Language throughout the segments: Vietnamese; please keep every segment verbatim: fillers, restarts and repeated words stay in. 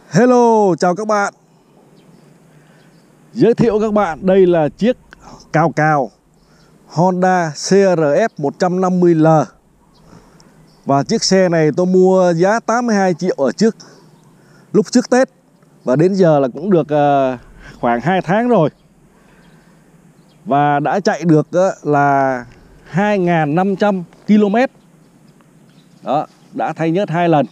Hello, chào các bạn. Giới thiệu các bạn, đây là chiếc cào cào Honda xê rờ ép một trăm năm mươi L. Và chiếc xe này tôi mua giá tám mươi hai triệu ở trước lúc trước Tết. Và đến giờ là cũng được khoảng hai tháng rồi. Và đã chạy được là hai nghìn năm trăm ki lô mét. Đó, đã thay nhớt hai lần.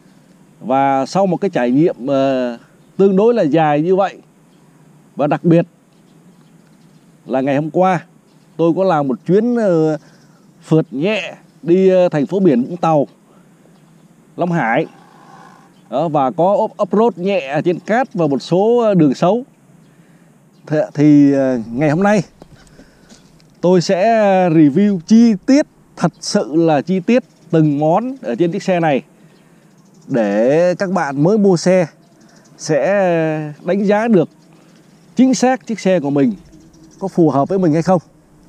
Và sau một cái trải nghiệm uh, tương đối là dài như vậy, và đặc biệt là ngày hôm qua tôi có làm một chuyến uh, phượt nhẹ đi uh, thành phố biển Vũng Tàu, Long Hải. Đó, và có off-road nhẹ trên cát và một số đường xấu. Thì, thì uh, ngày hôm nay tôi sẽ review chi tiết, thật sự là chi tiết từng món ở trên chiếc xe này, để các bạn mới mua xe sẽ đánh giá được chính xác chiếc xe của mình có phù hợp với mình hay không.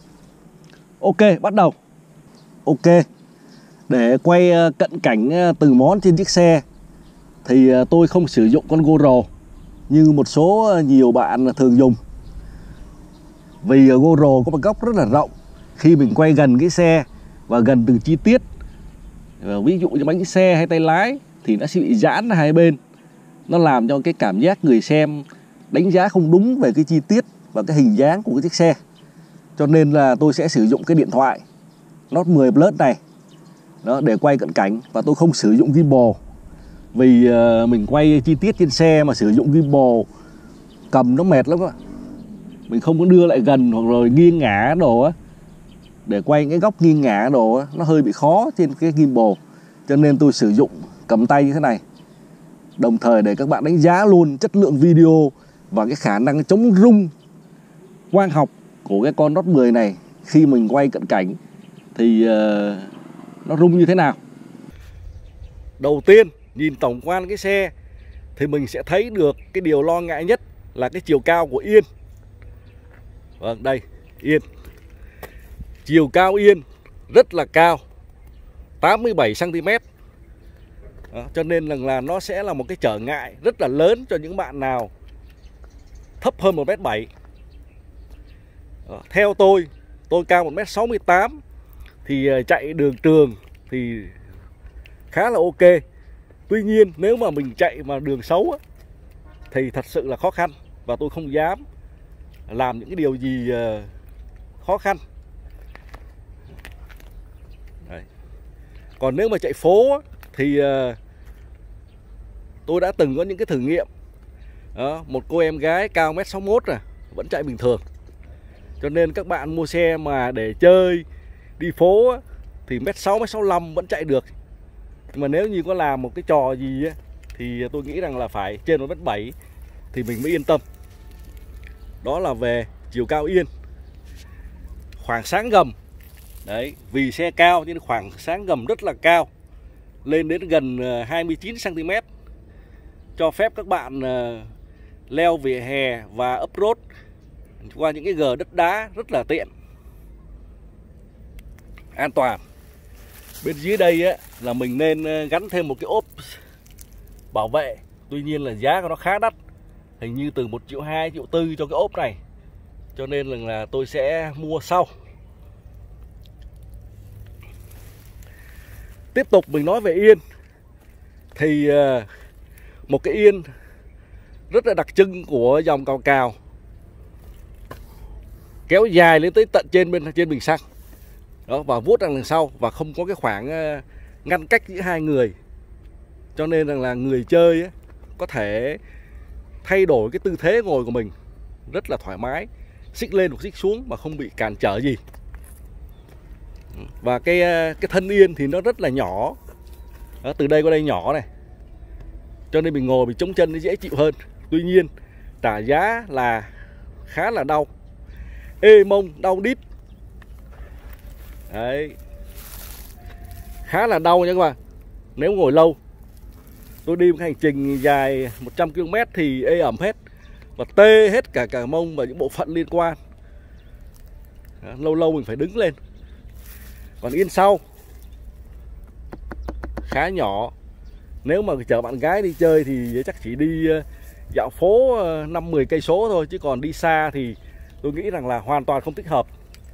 Ok, bắt đầu. Ok, để quay cận cảnh từng món trên chiếc xe thì tôi không sử dụng con GoPro như một số nhiều bạn thường dùng. Vì GoPro có một góc rất là rộng, khi mình quay gần cái xe và gần từng chi tiết, ví dụ như bánh xe hay tay lái, thì nó sẽ bị giãn hai bên. Nó làm cho cái cảm giác người xem đánh giá không đúng về cái chi tiết và cái hình dáng của cái chiếc xe. Cho nên là tôi sẽ sử dụng cái điện thoại Note mười Plus này đó, để quay cận cảnh. Và tôi không sử dụng gimbal, vì uh, mình quay chi tiết trên xe mà sử dụng gimbal cầm nó mệt lắm á. Mình không có đưa lại gần hoặc rồi nghiêng ngả đồ á, để quay cái góc nghiêng ngả đồ á, nó hơi bị khó trên cái gimbal. Cho nên tôi sử dụng cầm tay như thế này. Đồng thời để các bạn đánh giá luôn chất lượng video và cái khả năng chống rung quang học của cái con Note mười này khi mình quay cận cảnh thì uh, nó rung như thế nào. Đầu tiên, nhìn tổng quan cái xe thì mình sẽ thấy được cái điều lo ngại nhất là cái chiều cao của yên. Vâng, đây, yên. Chiều cao yên rất là cao, tám mươi bảy xăng ti mét. Đó, cho nên là, là nó sẽ là một cái trở ngại rất là lớn cho những bạn nào thấp hơn một mét bảy. Đó, theo tôi, tôi cao một mét sáu mươi tám thì chạy đường trường thì khá là ok. Tuy nhiên nếu mà mình chạy mà đường xấu á, thì thật sự là khó khăn, và tôi không dám làm những cái điều gì khó khăn. Đấy. Còn nếu mà chạy phố á, thì uh, tôi đã từng có những cái thử nghiệm. Đó, một cô em gái cao một mét sáu mươi mốt à, vẫn chạy bình thường. Cho nên các bạn mua xe mà để chơi đi phố á, thì mét sáu, mét sáu mươi lăm vẫn chạy được. Nhưng mà nếu như có làm một cái trò gì á, thì tôi nghĩ rằng là phải trên một mét bảy thì mình mới yên tâm. Đó là về chiều cao yên. Khoảng sáng gầm, đấy, vì xe cao nên khoảng sáng gầm rất là cao, lên đến gần hai mươi chín xăng ti mét, cho phép các bạn leo vỉa hè và off-road qua những cái gờ đất đá rất là tiện, an toàn. Bên dưới đây á, là mình nên gắn thêm một cái ốp bảo vệ. Tuy nhiên là giá của nó khá đắt, hình như từ một triệu hai, triệu tư cho cái ốp này. Cho nên là tôi sẽ mua sau. Tiếp tục mình nói về yên. Thì một cái yên rất là đặc trưng của dòng cào cào, kéo dài lên tới tận trên bên trên bình xăng. Đó, và vuốt đằng đằng sau, và không có cái khoảng ngăn cách giữa hai người. Cho nên rằng là người chơi ấy, có thể thay đổi cái tư thế ngồi của mình rất là thoải mái, xích lên hoặc xích xuống mà không bị cản trở gì. Và cái cái thân yên thì nó rất là nhỏ. Đó, từ đây qua đây nhỏ này, cho nên mình ngồi mình chống chân nó dễ chịu hơn. Tuy nhiên trả giá là khá là đau, ê mông, đau đít. Đấy, khá là đau nha các bạn. Nếu ngồi lâu, tôi đi một hành trình dài một trăm ki lô mét thì ê ẩm hết, và tê hết cả cả mông và những bộ phận liên quan. Đó, lâu lâu mình phải đứng lên. Còn yên sau khá nhỏ, Nếu mà chở bạn gái đi chơi thì chắc chỉ đi dạo phố năm mười cây số thôi, chứ còn đi xa thì tôi nghĩ rằng là hoàn toàn không thích hợp.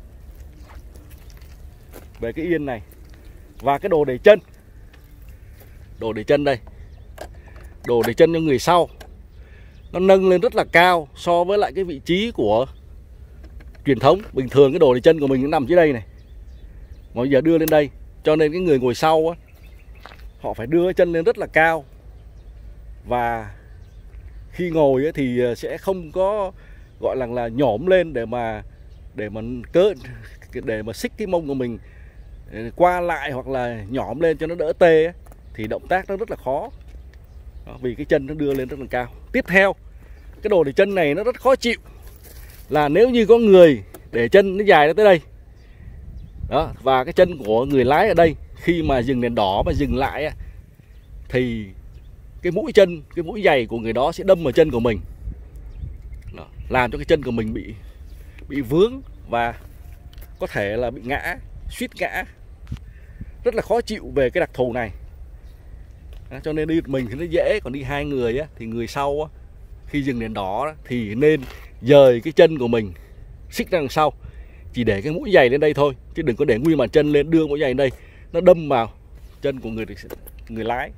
Về cái yên này và cái đồ để chân. Đồ để chân đây. Đồ để chân cho người sau. Nó nâng lên rất là cao so với lại cái vị trí của truyền thống. Bình thường cái đồ để chân của mình nó nằm dưới đây này, mà bây giờ đưa lên đây, cho nên cái người ngồi sau á, họ phải đưa cái chân lên rất là cao. Và khi ngồi ấy thì sẽ không có gọi là là nhổm lên để mà để mà cỡ để mà xích cái mông của mình qua lại, hoặc là nhổm lên cho nó đỡ tê ấy, thì động tác nó rất là khó. Đó, vì cái chân nó đưa lên rất là cao. Tiếp theo, cái đồ để chân này nó rất khó chịu là nếu như có người để chân nó dài ra tới đây. Đó, và cái chân của người lái ở đây, khi mà dừng đèn đỏ mà dừng lại ấy, thì cái mũi chân, cái mũi giày của người đó sẽ đâm vào chân của mình. Đó, làm cho cái chân của mình bị bị vướng và có thể là bị ngã, suýt ngã. Rất là khó chịu về cái đặc thù này. Đó, cho nên đi một mình thì nó dễ, còn đi hai người á, thì người sau á, khi dừng đèn đỏ thì nên dời cái chân của mình xích ra đằng sau, chỉ để cái mũi giày lên đây thôi, chứ đừng có để nguyên bàn chân lên, đưa mũi giày lên đây nó đâm vào chân của người người lái.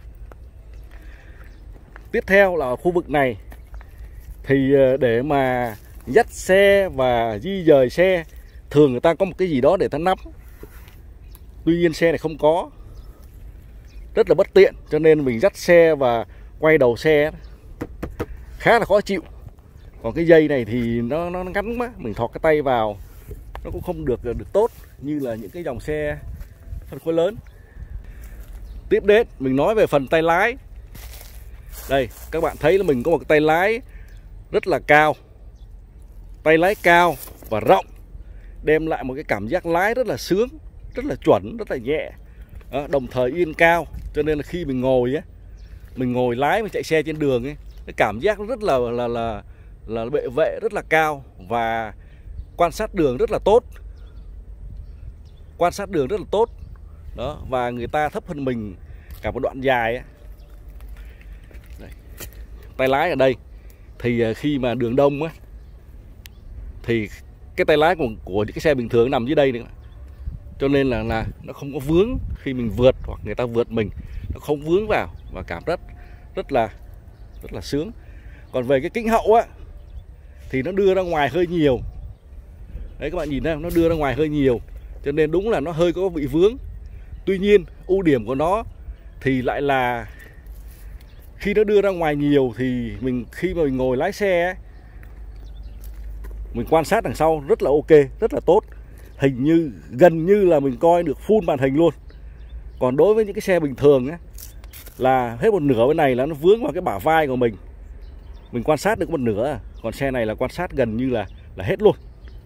Tiếp theo là khu vực này thì để mà dắt xe và di dời xe, thường người ta có một cái gì đó để ta nắm. Tuy nhiên xe này không có, rất là bất tiện, cho nên mình dắt xe và quay đầu xe khá là khó chịu. Còn cái dây này thì nó nó ngắn quá, mình thọt cái tay vào nó cũng không được được tốt như là những cái dòng xe phân khối lớn. Tiếp đến mình nói về phần tay lái. Đây, các bạn thấy là mình có một cái tay lái rất là cao. Tay lái cao và rộng, đem lại một cái cảm giác lái rất là sướng, rất là chuẩn, rất là nhẹ. Đó, đồng thời yên cao, cho nên là khi mình ngồi á, mình ngồi lái mà chạy xe trên đường ấy, cái cảm giác nó rất là là là là bệ vệ rất là cao, và quan sát đường rất là tốt. Quan sát đường rất là tốt. Đó, và người ta thấp hơn mình cả một đoạn dài ấy. Đây. Tay lái ở đây thì khi mà đường đông á, thì cái tay lái của, của những cái xe bình thường nằm dưới đây nữa. Cho nên là, là nó không có vướng khi mình vượt hoặc người ta vượt mình, nó không vướng vào và cảm rất rất là rất là sướng. Còn về cái kính hậu á thì nó đưa ra ngoài hơi nhiều. Đấy, các bạn nhìn thấy nó đưa ra ngoài hơi nhiều, cho nên đúng là nó hơi có bị vướng. Tuy nhiên ưu điểm của nó thì lại là khi nó đưa ra ngoài nhiều thì mình khi mà mình ngồi lái xe ấy, mình quan sát đằng sau rất là ok, rất là tốt. Hình như gần như là mình coi được full màn hình luôn. Còn đối với những cái xe bình thường ấy, là hết một nửa bên này là nó vướng vào cái bả vai của mình, mình quan sát được một nửa. Còn xe này là quan sát gần như là là hết luôn.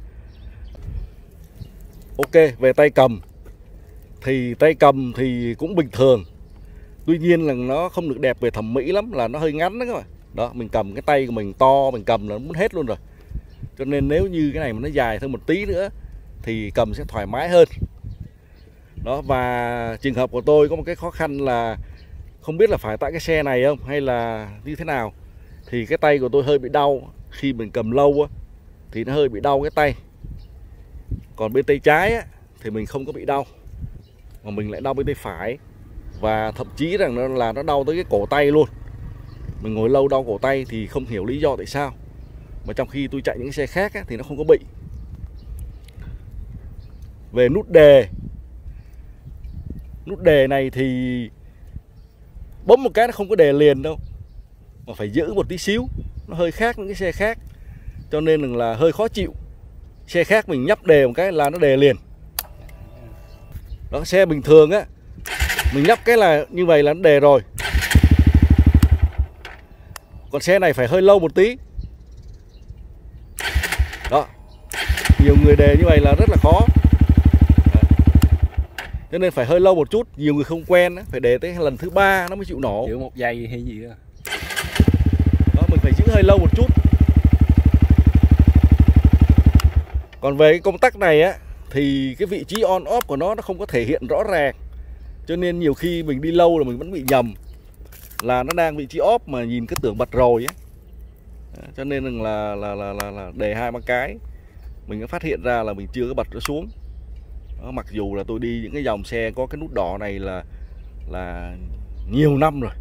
Ok, về tay cầm thì tay cầm thì cũng bình thường. Tuy nhiên là nó không được đẹp về thẩm mỹ lắm, là nó hơi ngắn đó các bạn. Đó, mình cầm cái tay của mình to, mình cầm là nó muốn hết luôn rồi. Cho nên nếu như cái này mà nó dài thêm một tí nữa thì cầm sẽ thoải mái hơn. Đó, và trường hợp của tôi có một cái khó khăn là không biết là phải tại cái xe này không hay là như thế nào, thì cái tay của tôi hơi bị đau. Khi mình cầm lâu á thì nó hơi bị đau cái tay. Còn bên tay trái á thì mình không có bị đau, mà mình lại đau bên tay phải. Và thậm chí rằng nó là nó đau tới cái cổ tay luôn. Mình ngồi lâu đau cổ tay thì không hiểu lý do tại sao, mà trong khi tôi chạy những xe khác á, thì nó không có bị. Về nút đề, nút đề này thì bấm một cái nó không có đề liền đâu, mà phải giữ một tí xíu. Nó hơi khác những cái xe khác, cho nên là hơi khó chịu. Xe khác mình nhấp đề một cái là nó đề liền. Đó, xe bình thường á, mình nhấp cái là như vậy là nó đề rồi. Còn xe này phải hơi lâu một tí. Đó, nhiều người đề như vậy là rất là khó. Đó, cho nên phải hơi lâu một chút. Nhiều người không quen, phải đề tới lần thứ ba nó mới chịu nổ. Chịu một giây hay gì đó. Đó, mình phải giữ hơi lâu một chút. Còn về cái công tắc này á, thì cái vị trí on off của nó nó không có thể hiện rõ ràng, cho nên nhiều khi mình đi lâu là mình vẫn bị nhầm. là nó đang vị trí óp mà nhìn cứ tưởng bật rồi ấy. Cho nên là là là là, là đề hai ba cái mình đã phát hiện ra là mình chưa có bật nó xuống. Đó, mặc dù là tôi đi những cái dòng xe có cái nút đỏ này là là nhiều năm rồi.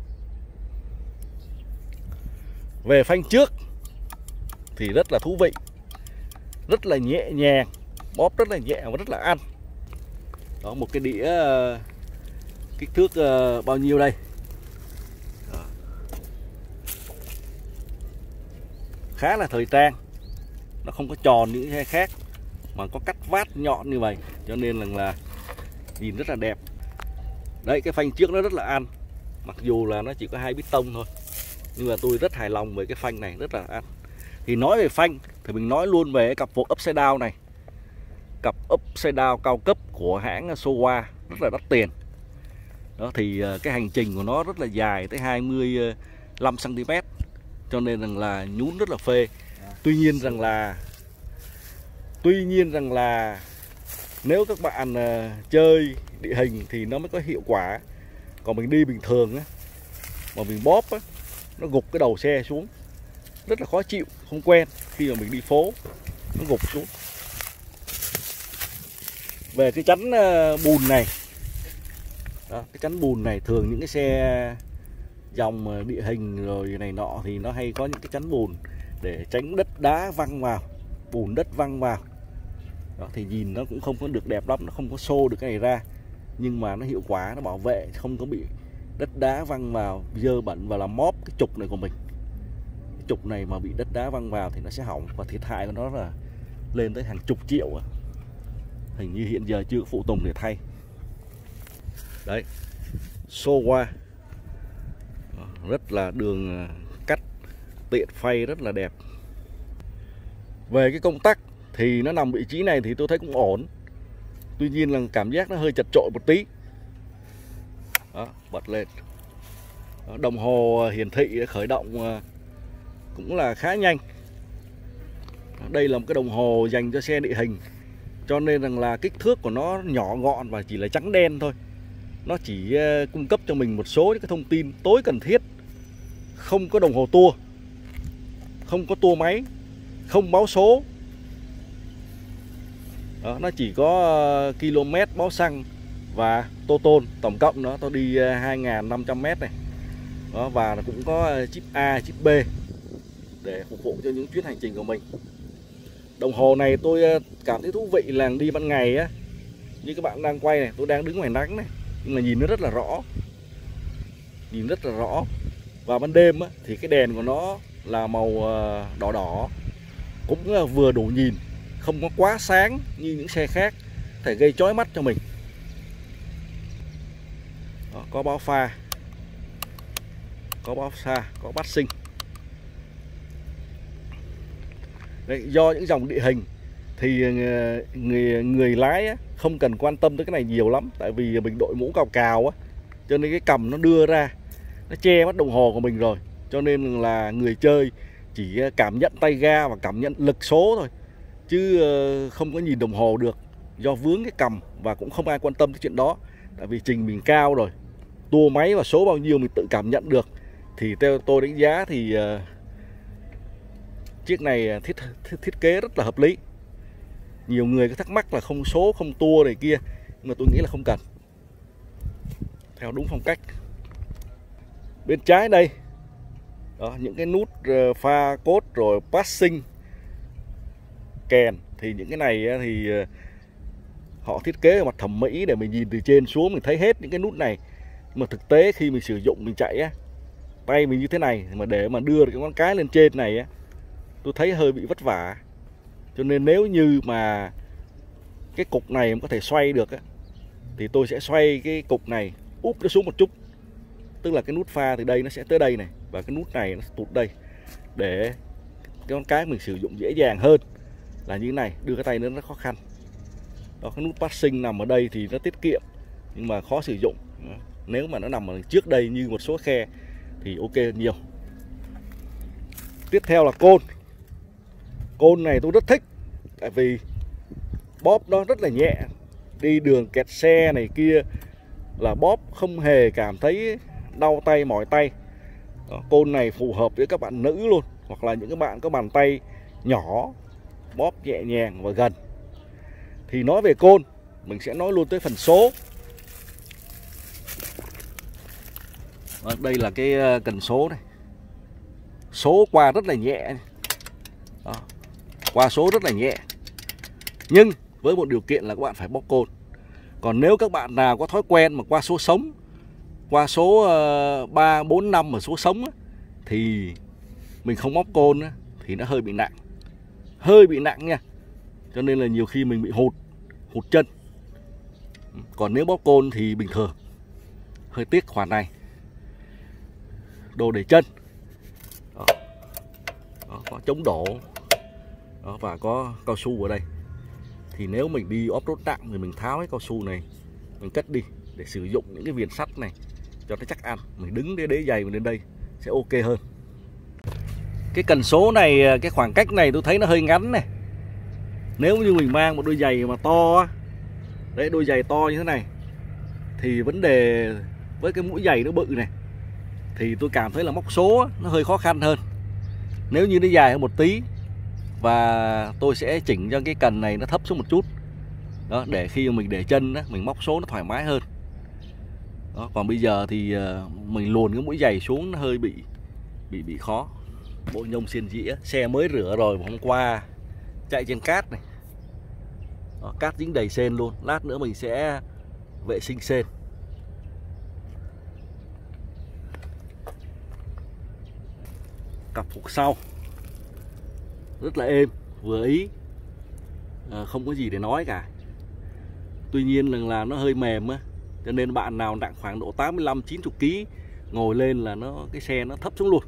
Về phanh trước thì rất là thú vị, rất là nhẹ nhàng, bóp rất là nhẹ và rất là ăn. Đó, một cái đĩa kích thước uh, bao nhiêu đây? Đó. Khá là thời trang, nó không có tròn những xe khác mà có cắt vát nhọn như vậy, cho nên là, là nhìn rất là đẹp. Đấy, cái phanh trước nó rất là ăn, mặc dù là nó chỉ có hai bít tông thôi, nhưng mà tôi rất hài lòng với cái phanh này, rất là ăn. Thì nói về phanh thì mình nói luôn về cái cặp vô upside down này, cặp upside down cao cấp của hãng Showa, rất là đắt tiền. Đó, thì cái hành trình của nó rất là dài, tới hai mươi lăm xăng ti mét, cho nên rằng là nhún rất là phê. Tuy nhiên rằng là Tuy nhiên rằng là nếu các bạn uh, chơi địa hình thì nó mới có hiệu quả. Còn mình đi bình thường á, mà mình bóp á, nó gục cái đầu xe xuống, rất là khó chịu, không quen. Khi mà mình đi phố nó gục xuống. Về cái chắn uh, bùn này, đó, cái chắn bùn này thường những cái xe dòng địa hình rồi này nọ thì nó hay có những cái chắn bùn để tránh đất đá văng vào, bùn đất văng vào. Đó, thì nhìn nó cũng không có được đẹp lắm, nó không có xô được cái này ra, nhưng mà nó hiệu quả, nó bảo vệ không có bị đất đá văng vào, dơ bẩn và làm móp cái trục này của mình. Cái trục này mà bị đất đá văng vào thì nó sẽ hỏng, và thiệt hại của nó là lên tới hàng chục triệu. Hình như hiện giờ chưa có phụ tùng để thay. Đấy, Showa, rất là đường cắt tiện phay, rất là đẹp. Về cái công tắc thì nó nằm vị trí này thì tôi thấy cũng ổn. Tuy nhiên là cảm giác nó hơi chật chội một tí. Đó, bật lên. Đó, đồng hồ hiển thị khởi động cũng là khá nhanh. Đây là một cái đồng hồ dành cho xe địa hình, cho nên rằng là kích thước của nó nhỏ gọn và chỉ là trắng đen thôi. Nó chỉ cung cấp cho mình một số những cái thông tin tối cần thiết. Không có đồng hồ tua, không có tua máy, không báo số. Đó, nó chỉ có km báo xăng và tô tôn. Tổng cộng nó tôi đi hai nghìn năm trăm mét này. Đó, và nó cũng có chip A, chip B để phục vụ cho những chuyến hành trình của mình. Đồng hồ này tôi cảm thấy thú vị là đi ban ngày á, như các bạn đang quay này, tôi đang đứng ngoài nắng này, nhưng mà nhìn nó rất là rõ, nhìn rất là rõ. Và ban đêm á, thì cái đèn của nó là màu đỏ đỏ, cũng vừa đủ nhìn, không có quá sáng như những xe khác, thể gây chói mắt cho mình. Đó, có báo pha, có báo xa, có bắt sinh. Đấy, do những dòng địa hình thì người, người lái á, không cần quan tâm tới cái này nhiều lắm, tại vì mình đội mũ cào cào á, cho nên cái cầm nó đưa ra, nó che mất đồng hồ của mình rồi. Cho nên là người chơi chỉ cảm nhận tay ga và cảm nhận lực số thôi, chứ không có nhìn đồng hồ được, do vướng cái cầm, và cũng không ai quan tâm tới chuyện đó. Tại vì trình mình cao rồi, tua máy và số bao nhiêu mình tự cảm nhận được. Thì theo tôi đánh giá thì uh, chiếc này thiết, thiết thiết kế rất là hợp lý. Nhiều người có thắc mắc là không số, không tua này kia, nhưng mà tôi nghĩ là không cần, theo đúng phong cách. Bên trái đây, đó, những cái nút pha cốt rồi passing, kèn, thì những cái này thì họ thiết kế ở mặt thẩm mỹ để mình nhìn từ trên xuống mình thấy hết những cái nút này. Nhưng mà thực tế khi mình sử dụng, mình chạy á, tay mình như thế này mà để mà đưa được cái ngón cái lên trên này á, tôi thấy hơi bị vất vả. Cho nên nếu như mà cái cục này có thể xoay được á, thì tôi sẽ xoay cái cục này, úp nó xuống một chút. Tức là cái nút pha từ đây nó sẽ tới đây này, và cái nút này nó tụt đây, để cái ngón cái mình sử dụng dễ dàng hơn là như thế này. Đưa cái tay nó rất khó khăn. Đó, cái nút passing nằm ở đây thì nó tiết kiệm, nhưng mà khó sử dụng. Nếu mà nó nằm ở trước đây như một số khe thì ok nhiều. Tiếp theo là côn. Côn này tôi rất thích, tại vì bóp nó rất là nhẹ. Đi đường kẹt xe này kia là bóp không hề cảm thấy đau tay, mỏi tay. Đó, côn này phù hợp với các bạn nữ luôn, hoặc là những các bạn có bàn tay nhỏ, bóp nhẹ nhàng và gần. Thì nói về côn, mình sẽ nói luôn tới phần số. Đó, đây là cái cần số này. Số qua rất là nhẹ. Đó, qua số rất là nhẹ. Nhưng với một điều kiện là các bạn phải bóp côn. Còn nếu các bạn nào có thói quen mà qua số sống, qua số ba, bốn, năm ở số sống á, thì mình không bóp côn á, thì nó hơi bị nặng. Hơi bị nặng nha. Cho nên là nhiều khi mình bị hụt, hụt chân. Còn nếu bóp côn thì bình thường. Hơi tiếc khoản này. Đồ để chân. Đó. Đó, có chống đổ. Đó, và có cao su ở đây. Thì nếu mình đi off-road nặng thì mình tháo cái cao su này, mình cất đi để sử dụng những cái viền sắt này cho nó chắc ăn. Mình đứng cái đế giày mình lên đây sẽ ok hơn. Cái cần số này, cái khoảng cách này tôi thấy nó hơi ngắn này. Nếu như mình mang một đôi giày mà to, đấy, đôi giày to như thế này, thì vấn đề với cái mũi giày nó bự này, thì tôi cảm thấy là móc số nó hơi khó khăn hơn. Nếu như nó dài hơn một tí, và tôi sẽ chỉnh cho cái cần này nó thấp xuống một chút. Đó, để khi mà mình để chân đó, mình móc số nó thoải mái hơn. Đó, còn bây giờ thì mình luồn cái mũi giày xuống nó hơi bị bị bị khó. Bộ nhông xiên dĩa, xe mới rửa rồi hôm qua chạy trên cát này. Đó, cát dính đầy sên luôn. Lát nữa mình sẽ vệ sinh sên. Cặp phục sau rất là êm, vừa ý, à, không có gì để nói cả. Tuy nhiên là, là nó hơi mềm á, cho nên bạn nào nặng khoảng độ tám mươi lăm chín mươi ki lô gam ngồi lên là nó cái xe nó thấp xuống luôn.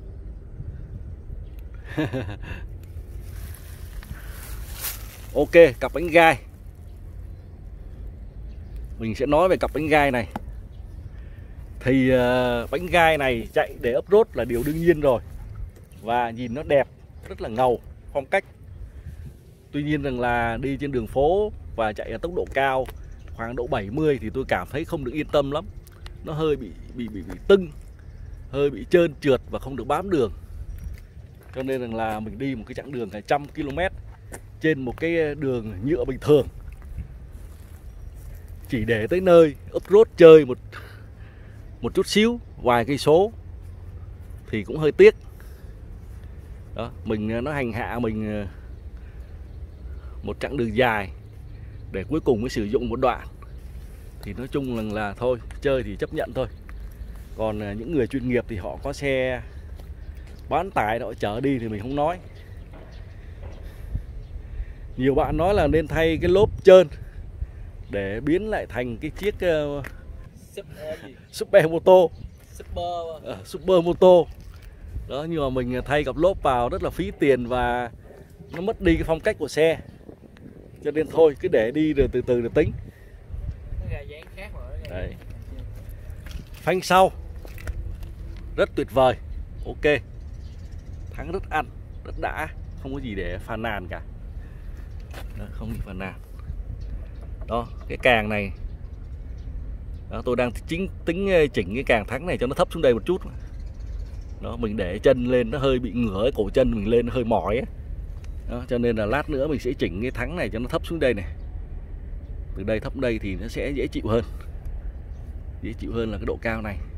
Ok, cặp bánh gai. Mình sẽ nói về cặp bánh gai này. Thì uh, bánh gai này chạy để off-road là điều đương nhiên rồi. Và nhìn nó đẹp, rất là ngầu, phong cách. Tuy nhiên rằng là đi trên đường phố và chạy ở tốc độ cao khoảng độ bảy mươi thì tôi cảm thấy không được yên tâm lắm. Nó hơi bị bị bị, bị tưng, hơi bị trơn trượt và không được bám đường. Cho nên rằng là mình đi một cái chặng đường cả trăm ki lô mét trên một cái đường nhựa bình thường, chỉ để tới nơi off-road chơi một một chút xíu, vài cây số thì cũng hơi tiếc. Đó, mình nó hành hạ mình một chặng đường dài để cuối cùng mới sử dụng một đoạn, thì nói chung là, là thôi, chơi thì chấp nhận thôi. Còn những người chuyên nghiệp thì họ có xe bán tải họ chở đi thì mình không nói. Nhiều bạn nói là nên thay cái lốp trơn để biến lại thành cái chiếc uh, Super Moto, Super, uh, Super Moto. Đó, nhưng mà mình thay cặp lốp vào rất là phí tiền và nó mất đi cái phong cách của xe. Cho nên thôi, cứ để đi rồi từ từ rồi tính. Đấy. Phanh sau rất tuyệt vời, ok, thắng rất ăn, rất đã, không có gì để phàn nàn cả. Đó, không gì phàn nàn. Đó, cái càng này, đó, tôi đang chính tính chỉnh cái càng thắng này cho nó thấp xuống đây một chút. Đó, mình để chân lên nó hơi bị ngửa cái cổ chân mình lên nó hơi mỏi ấy. Đó, cho nên là lát nữa mình sẽ chỉnh cái thắng này cho nó thấp xuống đây này. Từ đây thấp đây thì nó sẽ dễ chịu hơn. Dễ chịu hơn là cái độ cao này.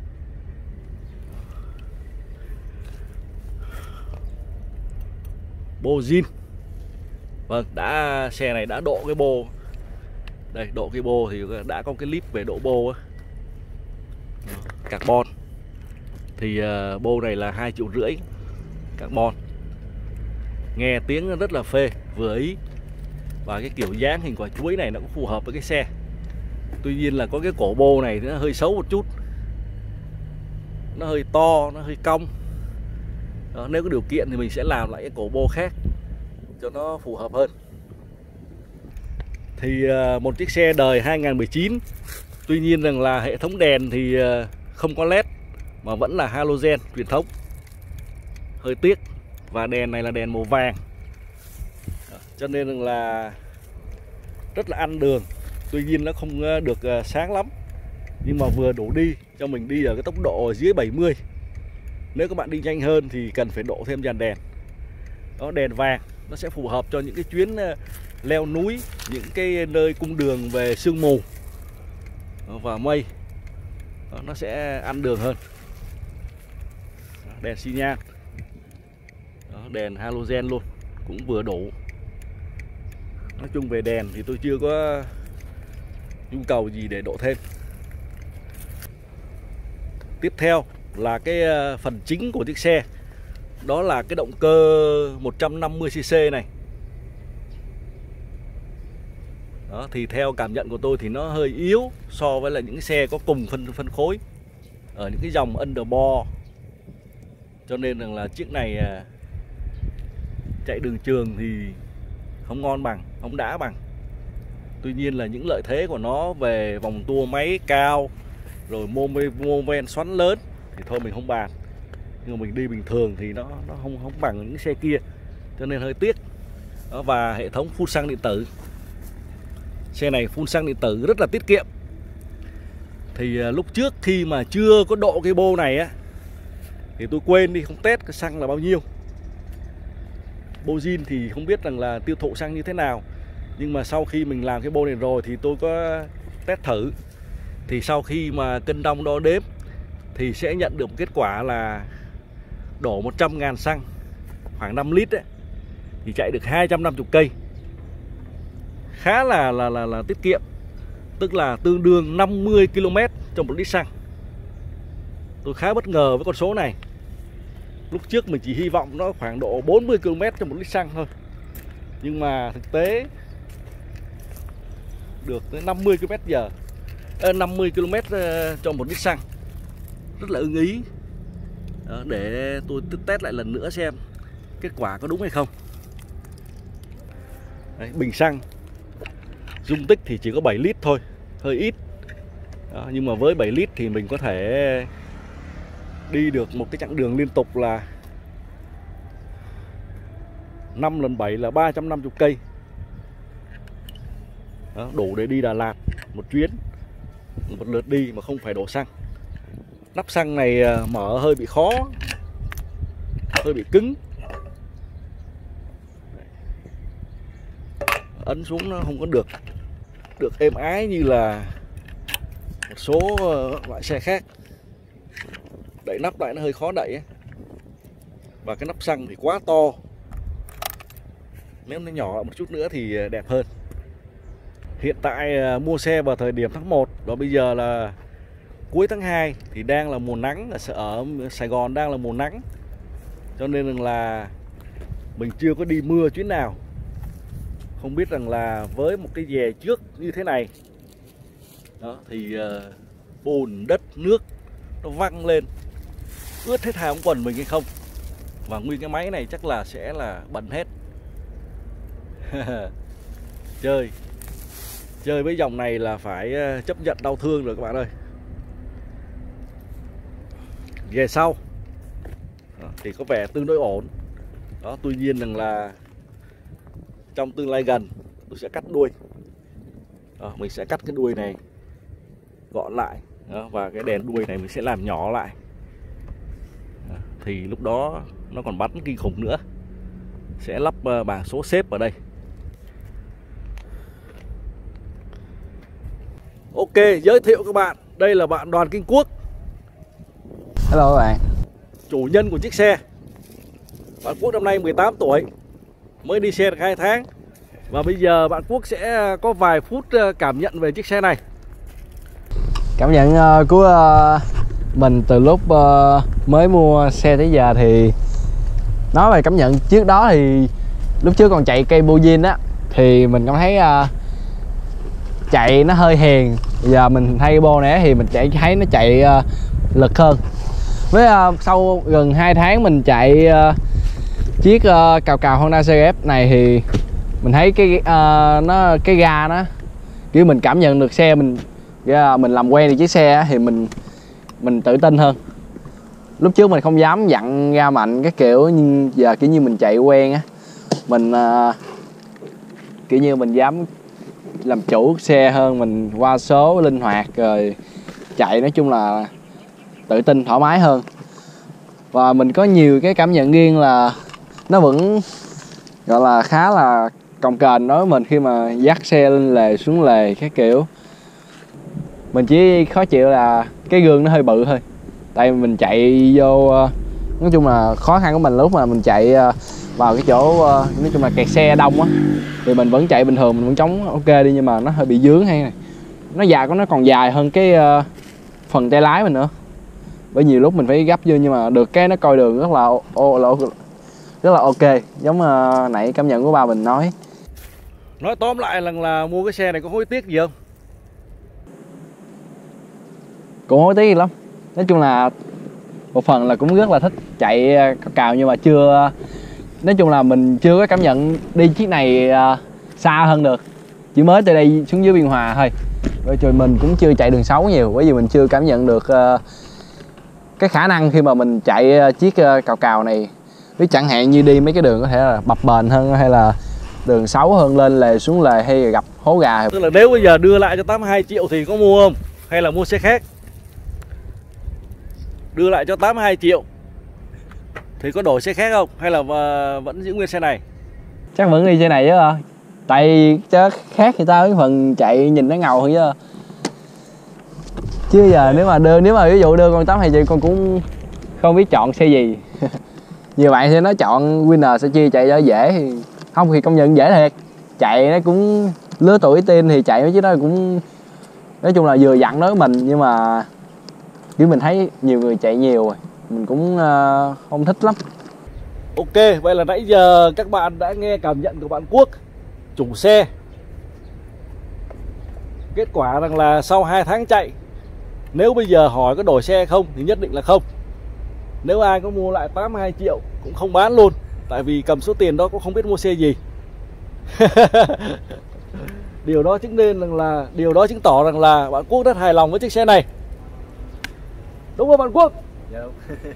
Bô zin. Vâng, đã xe này đã độ cái bô. Đây, độ cái bô thì đã có cái clip về độ bô á. Carbon. Thì uh, bô này là hai triệu rưỡi carbon. Nghe tiếng rất là phê, vừa ý. Và cái kiểu dáng hình quả chuối này nó cũng phù hợp với cái xe. Tuy nhiên là có cái cổ bô này nó hơi xấu một chút, nó hơi to, nó hơi cong. Đó, nếu có điều kiện thì mình sẽ làm lại cái cổ bô khác cho nó phù hợp hơn. Thì uh, một chiếc xe đời hai nghìn mười chín. Tuy nhiên rằng là hệ thống đèn thì uh, không có led mà vẫn là halogen truyền thống. Hơi tiếc. Và đèn này là đèn màu vàng. Đó, cho nên là rất là ăn đường. Tuy nhiên nó không được sáng lắm, nhưng mà vừa đủ đi cho mình đi ở cái tốc độ dưới bảy mươi. Nếu các bạn đi nhanh hơn thì cần phải độ thêm dàn đèn. Đó, đèn vàng nó sẽ phù hợp cho những cái chuyến leo núi, những cái nơi cung đường về sương mù và mây. Đó, nó sẽ ăn đường hơn. Đó, đèn xi nhan. Đó, đèn halogen luôn cũng vừa đủ. Nói chung về đèn thì tôi chưa có nhu cầu gì để độ thêm. Tiếp theo là cái phần chính của chiếc xe. Đó là cái động cơ một trăm năm mươi xê xê này. Đó, thì theo cảm nhận của tôi thì nó hơi yếu so với là những cái xe có cùng phân phân khối ở những cái dòng underbore. Cho nên rằng là chiếc này chạy đường trường thì không ngon bằng, không đã bằng. Tuy nhiên là những lợi thế của nó về vòng tua máy cao, rồi mô men xoắn lớn thì thôi mình không bàn. Nhưng mà mình đi bình thường thì nó nó không không bằng những xe kia, cho nên hơi tiếc. Đó, và hệ thống phun xăng điện tử. Xe này phun xăng điện tử rất là tiết kiệm. Thì uh, lúc trước khi mà chưa có độ cái bô này á, thì tôi quên đi không test cái xăng là bao nhiêu. Bô zin thì không biết rằng là tiêu thụ xăng như thế nào. Nhưng mà sau khi mình làm cái bô này rồi thì tôi có test thử. Thì sau khi mà cân đong đo đếm thì sẽ nhận được một kết quả là đổ một trăm ngàn xăng khoảng năm lít ấy, thì chạy được hai trăm năm mươi cây. Khá là là, là là tiết kiệm. Tức là tương đương năm mươi ki lô mét trong một lít xăng. Tôi khá bất ngờ với con số này. Lúc trước mình chỉ hy vọng nó khoảng độ bốn mươi ki lô mét trong một lít xăng thôi. Nhưng mà thực tế được tới năm mươi ki lô mét giờ, à, năm mươi ki lô mét cho một lít xăng. Rất là ưng ý. Đó, để tôi test lại lần nữa xem kết quả có đúng hay không. Đấy, bình xăng dung tích thì chỉ có bảy lít thôi, hơi ít. Đó, nhưng mà với bảy lít thì mình có thể đi được một cái chặng đường liên tục là năm lần bảy là ba trăm năm mươi cây. Đó, đủ để đi Đà Lạt một chuyến, một lượt đi mà không phải đổ xăng. Nắp xăng này mở hơi bị khó, hơi bị cứng. Ấn xuống nó không có được được êm ái như là một số loại xe khác. Đẩy nắp lại nó hơi khó đẩy ấy. Và cái nắp xăng thì quá to. Nếu nó nhỏ một chút nữa thì đẹp hơn. Hiện tại mua xe vào thời điểm tháng một, và bây giờ là cuối tháng hai thì đang là mùa nắng. Ở Sài Gòn đang là mùa nắng, cho nên là mình chưa có đi mưa chuyến nào. Không biết rằng là với một cái dè trước như thế này đó, thì uh, bùn, đất, nước nó văng lên ướt hết hai ống quần mình hay không. Và nguyên cái máy này chắc là sẽ là bẩn hết. Chơi Chơi với dòng này là phải chấp nhận đau thương rồi các bạn ơi. Ghề sau đó, thì có vẻ tương đối ổn. Đó, tuy nhiên rằng là trong tương lai gần tôi sẽ cắt đuôi. Đó, mình sẽ cắt cái đuôi này gọn lại. Đó, và cái đèn đuôi này mình sẽ làm nhỏ lại. Đó, thì lúc đó nó còn bắn kinh khủng nữa. Sẽ lắp bảng số xếp ở đây. Ok, giới thiệu các bạn, đây là bạn Đoàn Kinh Quốc. Hello các bạn. Chủ nhân của chiếc xe. Bạn Quốc năm nay mười tám tuổi, mới đi xe được hai tháng. Và bây giờ bạn Quốc sẽ có vài phút cảm nhận về chiếc xe này. Cảm nhận uh, của uh, mình từ lúc uh, mới mua xe tới giờ thì nói về cảm nhận trước đó thì lúc trước còn chạy cây buzin á thì mình cảm thấy uh, chạy nó hơi hiền. Giờ mình thay bô này thì mình chạy thấy nó chạy uh, lực hơn. Với uh, sau gần hai tháng mình chạy uh, chiếc uh, cào cào Honda xê ép này thì mình thấy cái uh, nó cái ga nó kiểu mình cảm nhận được xe mình yeah, mình làm quen được chiếc xe thì mình mình tự tin hơn. Lúc trước mình không dám dặn ga mạnh cái kiểu, nhưng giờ kiểu như mình chạy quen á, mình uh, kiểu như mình dám làm chủ xe hơn, mình qua số linh hoạt rồi chạy, nói chung là tự tin thoải mái hơn. Và mình có nhiều cái cảm nhận riêng là nó vẫn gọi là khá là cồng kềnh đối với mình khi mà dắt xe lên lề xuống lề các kiểu. Mình chỉ khó chịu là cái gương nó hơi bự thôi. Tại mình chạy vô, nói chung là khó khăn của mình lúc mà mình chạy vào cái chỗ nói chung là kẹt xe đông á, thì mình vẫn chạy bình thường, mình vẫn chống ok đi, nhưng mà nó hơi bị dướng hay này. Nó dài của nó còn dài hơn cái phần tay lái mình nữa. Bởi nhiều lúc mình phải gấp vô, nhưng mà được cái nó coi đường rất là ô, là rất là ok, giống uh, nãy cảm nhận của ba mình nói. Nói tóm lại là, là mua cái xe này có hối tiếc gì không? Cũng hối tiếc gì lắm. Nói chung là một phần là cũng rất là thích chạy cao cào, nhưng mà chưa, nói chung là mình chưa có cảm nhận đi chiếc này uh, xa hơn được. Chỉ mới từ đây xuống dưới Biên Hòa thôi. Rồi trời, mình cũng chưa chạy đường xấu nhiều, bởi vì mình chưa cảm nhận được uh, cái khả năng khi mà mình chạy uh, chiếc uh, cào cào này. Ví chẳng hạn như đi mấy cái đường có thể là bập bềnh hơn, hay là đường xấu hơn, lên lề xuống lề hay gặp hố gà. Tức là nếu bây giờ đưa lại cho tám mươi hai triệu thì có mua không? Hay là mua xe khác? Đưa lại cho tám mươi hai triệu thì có đổi xe khác không? Hay là vẫn giữ nguyên xe này? Chắc vẫn đi xe này chứ à. Tại vì chứ khác thì tao cái phần chạy nhìn nó ngầu hơn chứ. Chứ giờ nếu mà đưa, nếu mà ví dụ đưa con tám mươi hai triệu con cũng không biết chọn xe gì. Nhiều bạn sẽ nói chọn Winner sẽ chia chạy cho dễ, thì không thì công nhận dễ thiệt. Chạy nó cũng lứa tuổi teen thì chạy mấy chiếc đó cũng nói chung là vừa dặn đối với mình, nhưng mà chứ mình thấy nhiều người chạy nhiều rồi, mình cũng uh, không thích lắm. Ok, vậy là nãy giờ các bạn đã nghe cảm nhận của bạn Quốc, chủ xe. Kết quả rằng là sau hai tháng chạy, nếu bây giờ hỏi có đổi xe không thì nhất định là không. Nếu ai có mua lại tám mươi hai triệu cũng không bán luôn, tại vì cầm số tiền đó cũng không biết mua xe gì. Điều đó chứng nên rằng là điều đó chứng tỏ rằng là bạn Quốc rất hài lòng với chiếc xe này. Đúng không bạn Quốc? Dạ đúng.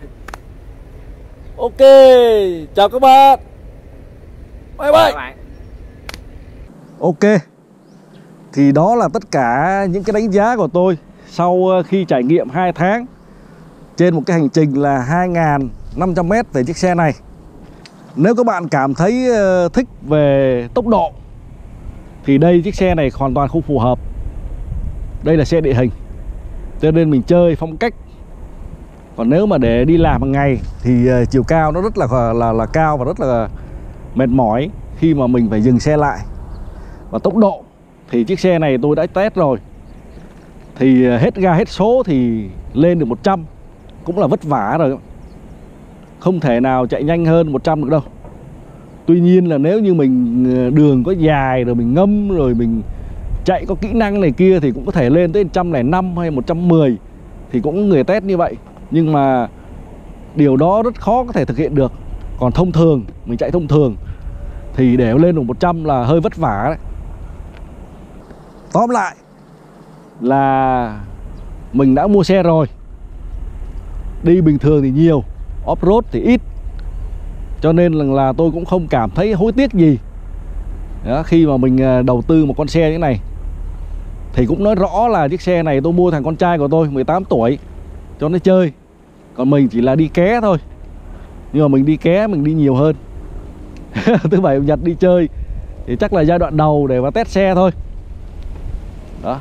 Ok, chào các bạn. Bye bye. Bye bye. Ok, thì đó là tất cả những cái đánh giá của tôi sau khi trải nghiệm hai tháng trên một cái hành trình là hai nghìn năm trăm mét về chiếc xe này. Nếu các bạn cảm thấy thích về tốc độ thì đây, chiếc xe này hoàn toàn không phù hợp. Đây là xe địa hình, cho nên mình chơi phong cách. Còn nếu mà để đi làm hàng ngày thì chiều cao nó rất là là là cao và rất là mệt mỏi khi mà mình phải dừng xe lại. Và tốc độ thì chiếc xe này tôi đã test rồi, thì hết ga hết số thì lên được một trăm cũng là vất vả rồi, không thể nào chạy nhanh hơn một trăm được đâu. Tuy nhiên là nếu như mình đường có dài rồi mình ngâm rồi mình chạy có kỹ năng này kia thì cũng có thể lên tới một trăm lẻ năm hay một trăm mười, thì cũng có người test như vậy. Nhưng mà điều đó rất khó có thể thực hiện được. Còn thông thường, mình chạy thông thường thì để lên được một trăm là hơi vất vả đấy. Tóm lại là mình đã mua xe rồi, đi bình thường thì nhiều, off-road thì ít, cho nên là, là tôi cũng không cảm thấy hối tiếc gì đó, khi mà mình đầu tư một con xe như thế này. Thì cũng nói rõ là chiếc xe này tôi mua thằng con trai của tôi mười tám tuổi cho nó chơi, còn mình chỉ là đi ké thôi. Nhưng mà mình đi ké mình đi nhiều hơn. Thứ bảy chủ nhật đi chơi thì chắc là giai đoạn đầu để mà test xe thôi đó.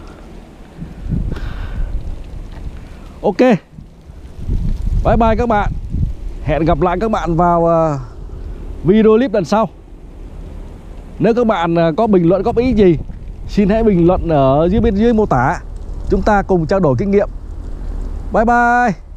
Ok, bye bye các bạn. Hẹn gặp lại các bạn vào video clip lần sau. Nếu các bạn có bình luận góp ý gì, xin hãy bình luận ở dưới bên dưới mô tả, chúng ta cùng trao đổi kinh nghiệm. Bye bye.